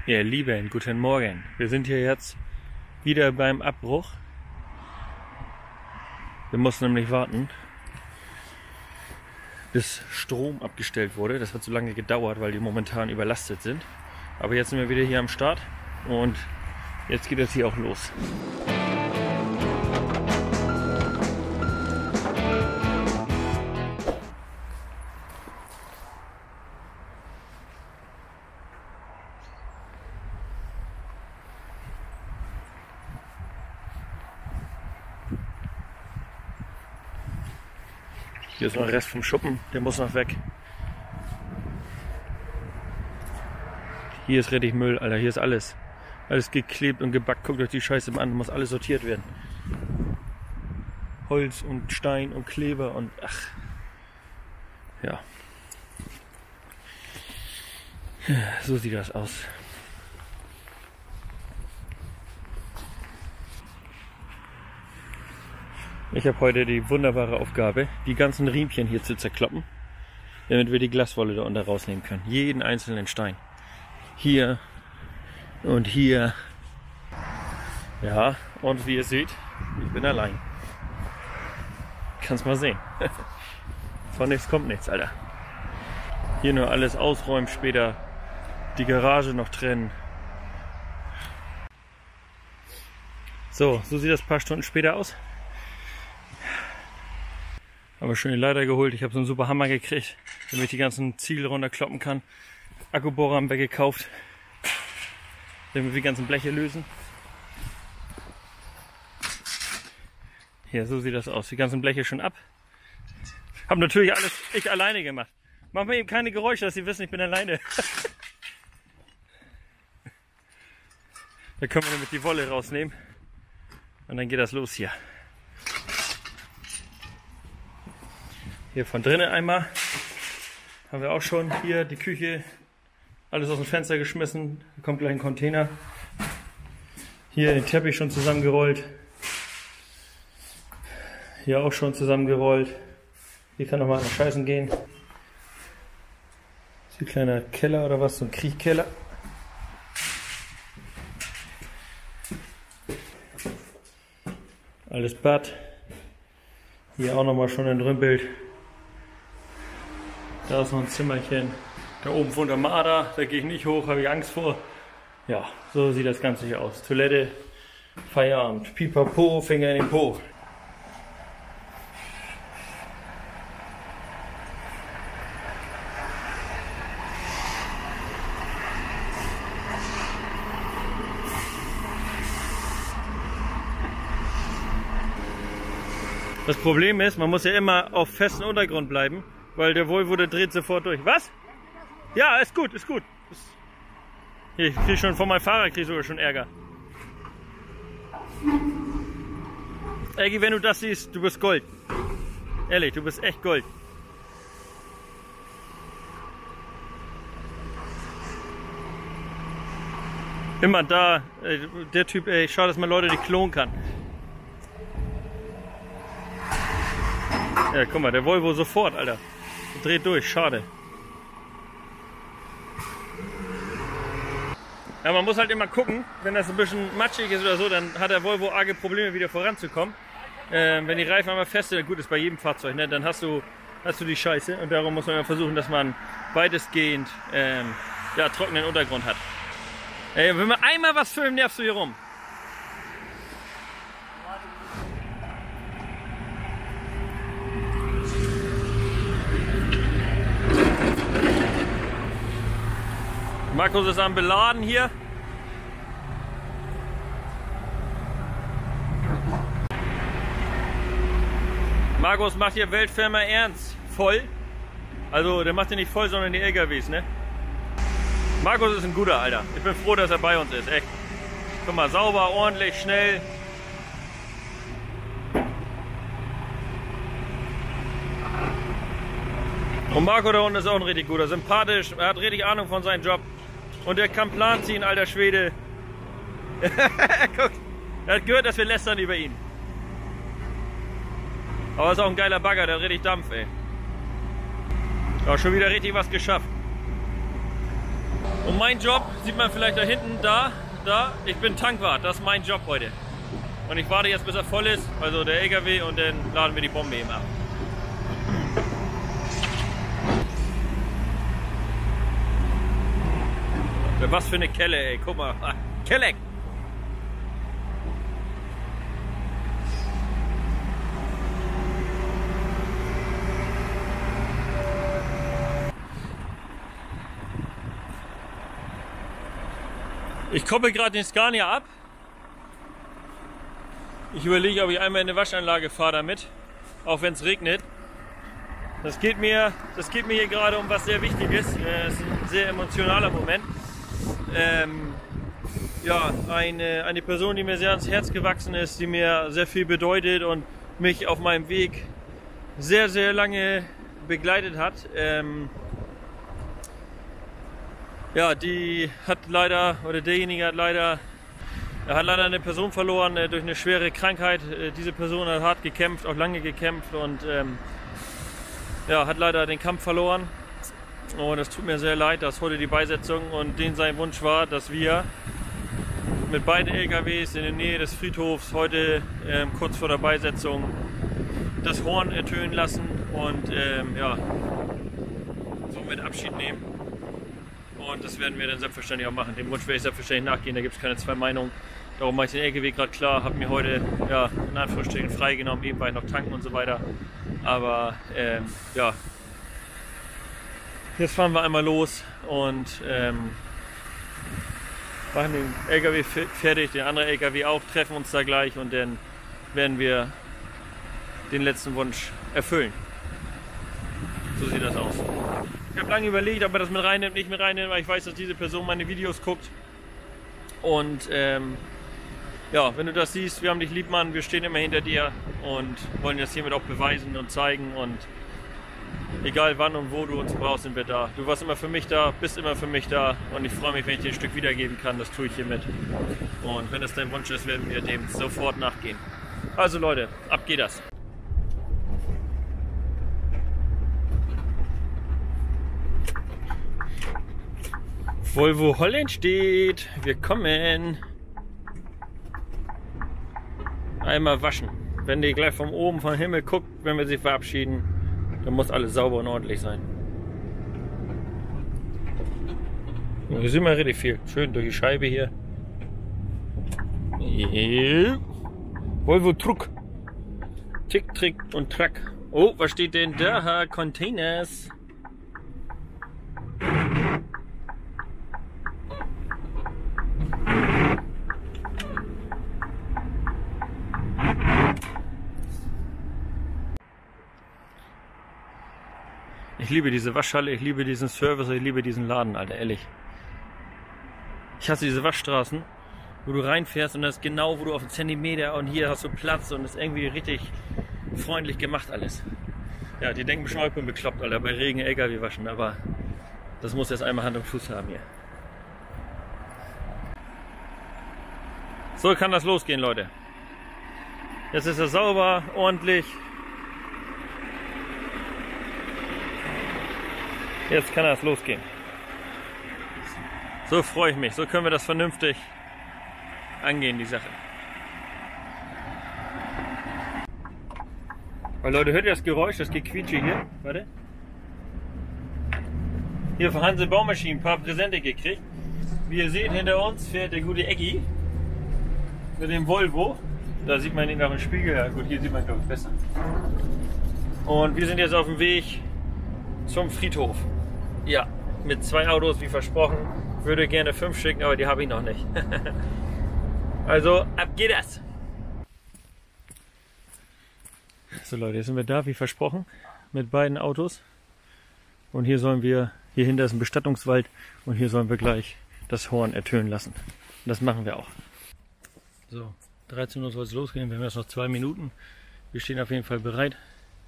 Ihr Lieben, guten Morgen. Wir sind hier jetzt wieder beim Abbruch. Wir mussten nämlich warten, bis Strom abgestellt wurde. Das hat so lange gedauert, weil die momentan überlastet sind. Aber jetzt sind wir wieder hier am Start und jetzt geht es hier auch los. Hier ist noch der Rest vom Schuppen, der muss noch weg. Hier ist richtig Müll, Alter, hier ist alles. Alles geklebt und gebackt, guckt euch die Scheiße mal an, muss alles sortiert werden. Holz und Stein und Kleber und ach. Ja. So sieht das aus. Ich habe heute die wunderbare Aufgabe, die ganzen Riemchen hier zu zerkloppen, damit wir die Glaswolle da unten rausnehmen können. Jeden einzelnen Stein. Hier und hier. Ja, und wie ihr seht, ich bin allein. Kannst mal sehen. Von nichts kommt nichts, Alter. Hier nur alles ausräumen später. Die Garage noch trennen. So sieht das ein paar Stunden später aus. Aber schön die Leiter geholt. Ich habe so einen super Hammer gekriegt, damit ich die ganzen Ziegel runterkloppen kann. Akkubohrer haben wir gekauft, damit wir die ganzen Bleche lösen. Hier, so sieht das aus. Die ganzen Bleche schon ab. Hab natürlich alles ich alleine gemacht. Mach mir eben keine Geräusche, dass sie wissen, ich bin alleine. Da können wir nämlich die Wolle rausnehmen. Und dann geht das los hier. Hier von drinnen einmal haben wir auch schon hier die Küche, alles aus dem Fenster geschmissen, da kommt gleich ein Container. Hier den Teppich schon zusammengerollt, hier auch schon zusammengerollt. Hier kann nochmal einer scheißen gehen. Das ist ein kleiner Keller oder was, so ein Kriechkeller. Alles Bad. Hier auch nochmal schon ein Rümpelt. Da ist noch ein Zimmerchen. Da oben wohnt der Marder, da gehe ich nicht hoch, habe ich Angst vor. Ja, so sieht das Ganze hier aus. Toilette, Feierabend, Pipapo, Finger in den Po. Das Problem ist, man muss ja immer auf festem Untergrund bleiben. Weil der Volvo, der dreht sofort durch. Was? Ja, ist gut, ist gut. Hier, ich krieg schon von meinem Fahrer sogar schon Ärger. Eggi, wenn du das siehst, du bist Gold. Ehrlich, du bist echt Gold. Immer da, der Typ, ey, schade, dass man Leute nicht klonen kann. Ja, guck mal, der Volvo sofort, Alter. Dreht durch, schade. Ja, man muss halt immer gucken, wenn das ein bisschen matschig ist oder so, dann hat der Volvo arge Probleme wieder voranzukommen. Wenn die Reifen einmal fest sind, gut ist bei jedem Fahrzeug, ne, dann hast du die Scheiße und darum muss man immer versuchen, dass man weitestgehend ja, trockenen Untergrund hat. Wenn wir einmal was filmen, nervst du hier rum. Markus ist am Beladen hier. Markus macht hier Weltfirma Ernst voll. Also der macht hier nicht voll, sondern die LKWs, ne? Markus ist ein guter, Alter. Ich bin froh, dass er bei uns ist, echt. Guck mal, sauber, ordentlich, schnell. Und Marco da unten ist auch ein richtig guter, sympathisch, er hat richtig Ahnung von seinem Job. Und der kann Plan ziehen, alter Schwede. Guck, er hat gehört, dass wir lästern über ihn. Aber ist auch ein geiler Bagger, der hat richtig Dampf, ey. Ja, schon wieder richtig was geschafft. Und mein Job, sieht man vielleicht da hinten, da, ich bin Tankwart, das ist mein Job heute. Und ich warte jetzt bis er voll ist, also der LKW, und dann laden wir die Bombe eben ab. Was für eine Kelle, ey, guck mal. Kelle! Ich koppel gerade den Scania ab. Ich überlege, ob ich einmal in eine Waschanlage fahre damit, auch wenn es regnet. Das geht mir hier gerade um was sehr Wichtiges. Es ist ein sehr emotionaler Moment. Ja, eine Person, die mir sehr ans Herz gewachsen ist, die mir sehr viel bedeutet und mich auf meinem Weg sehr, sehr lange begleitet hat. Ja, die hat leider, oder derjenige hat leider eine Person verloren durch eine schwere Krankheit. Diese Person hat hart gekämpft, auch lange gekämpft und ja, hat leider den Kampf verloren. Und es tut mir sehr leid, dass heute die Beisetzung, und sein Wunsch war, dass wir mit beiden LKWs in der Nähe des Friedhofs heute kurz vor der Beisetzung das Horn ertönen lassen und ja, somit Abschied nehmen. Und das werden wir dann selbstverständlich auch machen. Dem Wunsch werde ich selbstverständlich nachgehen, da gibt es keine zwei Meinungen. Darum mache ich den LKW gerade klar, habe mir heute ja, in Anführungsstrichen freigenommen, eben weil noch tanken und so weiter. Aber ja, jetzt fahren wir einmal los und machen den LKW fertig, den anderen LKW auch, treffen uns da gleich und dann werden wir den letzten Wunsch erfüllen. So sieht das aus. Ich habe lange überlegt, ob man das mit reinnimmt, nicht mit reinnimmt, weil ich weiß, dass diese Person meine Videos guckt. Und ja, wenn du das siehst, wir haben dich lieb, Mann, wir stehen immer hinter dir und wollen das hiermit auch beweisen und zeigen. Und egal wann und wo du uns brauchst, sind wir da. Du warst immer für mich da, bist immer für mich da und ich freue mich, wenn ich dir ein Stück wiedergeben kann, das tue ich hiermit. Und wenn das dein Wunsch ist, werden wir dem sofort nachgehen. Also Leute, ab geht das. Volvo Holland steht. Wir kommen. Einmal waschen. Wenn die gleich von oben vom Himmel guckt, wenn wir sie verabschieden, dann muss alles sauber und ordentlich sein. Hier sieht man richtig viel. Schön durch die Scheibe hier. Volvo Truck. Tick, Trick und Track. Oh, was steht denn da? Containers. Ich liebe diese Waschhalle, ich liebe diesen Service, ich liebe diesen Laden, Alter, ehrlich. Ich hasse diese Waschstraßen, wo du reinfährst und das ist genau, wo du auf einen Zentimeter und hier hast du Platz und das ist irgendwie richtig freundlich gemacht alles. Ja, die denken bestimmt, ich bin bekloppt, Alter, bei Regen LKW waschen, aber das muss jetzt einmal Hand und Fuß haben hier. So kann das losgehen, Leute. Jetzt ist es sauber, ordentlich. Jetzt kann das losgehen. So freue ich mich. So können wir das vernünftig angehen, die Sache. Weil Leute, hört ihr das Geräusch, das Gequietsche hier? Warte. Hier von Hanse Baumaschinen ein paar Präsente gekriegt. Wie ihr seht, hinter uns fährt der gute Eggi mit dem Volvo. Da sieht man ihn auch im Spiegel. Ja gut, hier sieht man glaube ich besser. Und wir sind jetzt auf dem Weg zum Friedhof. Ja, mit 2 Autos wie versprochen. Würde gerne 5 schicken, aber die habe ich noch nicht. Also, ab geht das! So Leute, jetzt sind wir da wie versprochen mit beiden Autos. Und hier hinter ist ein Bestattungswald und hier sollen wir gleich das Horn ertönen lassen. Und das machen wir auch. So, 13 Uhr soll es losgehen, wir haben jetzt noch 2 Minuten. Wir stehen auf jeden Fall bereit.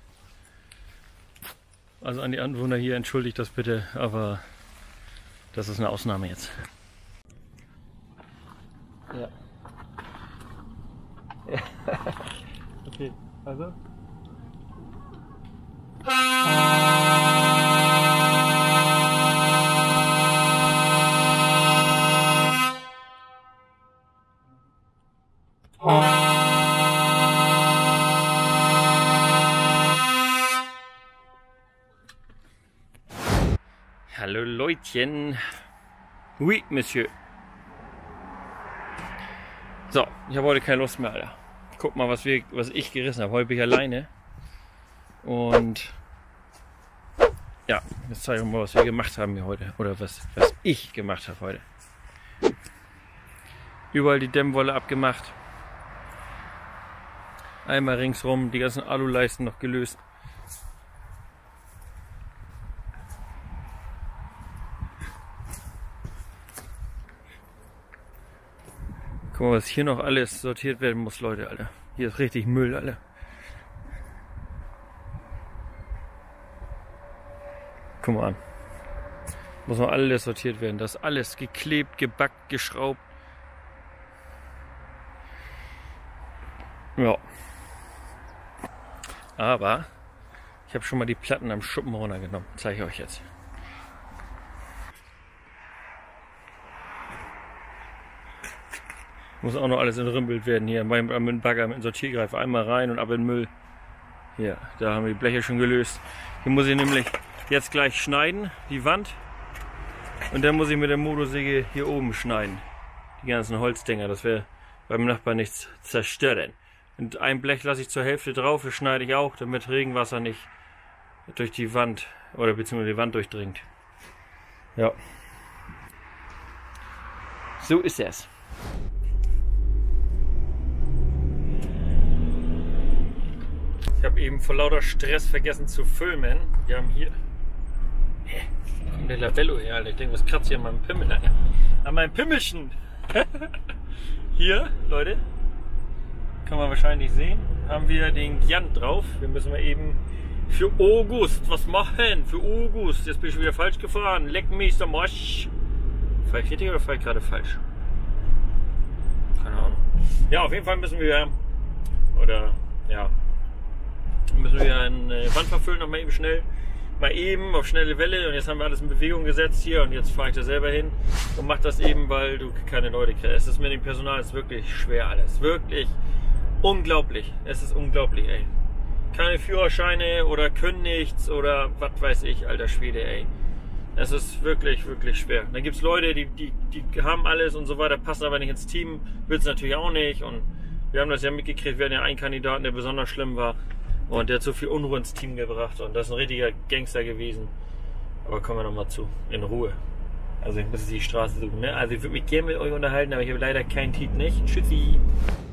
Also an die Anwohner hier, entschuldigt das bitte, aber das ist eine Ausnahme jetzt. Ja. Okay, also. Hallo Leutchen. Oui, Monsieur. So, ich habe heute keine Lust mehr, Alter. Guck mal, was ich gerissen habe. Heute bin ich alleine. Und ja, jetzt zeige ich mal, was wir gemacht haben hier heute. Oder was ich gemacht habe heute. Überall die Dämmwolle abgemacht. Einmal ringsrum die ganzen Aluleisten noch gelöst. Guck mal, was hier noch alles sortiert werden muss, Leute, Alter. Hier ist richtig Müll, Alter. Guck mal an. Muss noch alles sortiert werden. Das ist alles geklebt, gebackt, geschraubt. Ja. Aber ich habe schon mal die Platten am Schuppen runtergenommen. Zeige ich euch jetzt. Muss auch noch alles entrümpelt werden. Hier mit dem Bagger, mit dem Sortiergreifer einmal rein und ab in den Müll. Hier, da haben wir die Bleche schon gelöst. Hier muss ich nämlich jetzt gleich schneiden, die Wand. Und dann muss ich mit der Motorsäge hier oben schneiden. Die ganzen Holzdinger, dass wir beim Nachbarn nichts zerstören. Und ein Blech lasse ich zur Hälfte drauf, das schneide ich auch, damit Regenwasser nicht durch die Wand oder beziehungsweise die Wand durchdringt. Ja. So ist es. Ich habe eben vor lauter Stress vergessen zu filmen. Wir haben hier... Wo kommt der Labello her, Alter? Ich denke, was kratzt hier an meinem Pimmel, Alter? An meinem Pimmelchen! Hier, Leute, kann man wahrscheinlich sehen, haben wir den Jan drauf. Wir müssen mal eben für August was machen. Für August. Jetzt bin ich schon wieder falsch gefahren. Leck mich am Arsch. Fahr ich richtig oder fahr ich gerade falsch? Keine Ahnung. Ja, auf jeden Fall müssen wir... Oder, ja... Müssen wir eine Wand verfüllen, noch mal eben schnell. Mal eben auf schnelle Welle. Und jetzt haben wir alles in Bewegung gesetzt hier. Und jetzt fahre ich da selber hin und mache das eben, weil du keine Leute kriegst. Es ist mit dem Personal ist wirklich schwer alles. Wirklich unglaublich. Es ist unglaublich, ey. Keine Führerscheine oder können nichts oder was weiß ich, alter Schwede, ey. Es ist wirklich, wirklich schwer. Dann gibt es Leute, die haben alles und so weiter, passen aber nicht ins Team. Will es natürlich auch nicht. Und wir haben das ja mitgekriegt. Wir hatten ja einen Kandidaten, der besonders schlimm war. Und der hat so viel Unruhe ins Team gebracht und das ist ein richtiger Gangster gewesen. Aber kommen wir nochmal zu, in Ruhe. Also ich muss jetzt die Straße suchen, ne? Also ich würde mich gerne mit euch unterhalten, aber ich habe leider keinen Tiet nicht. Tschüssi!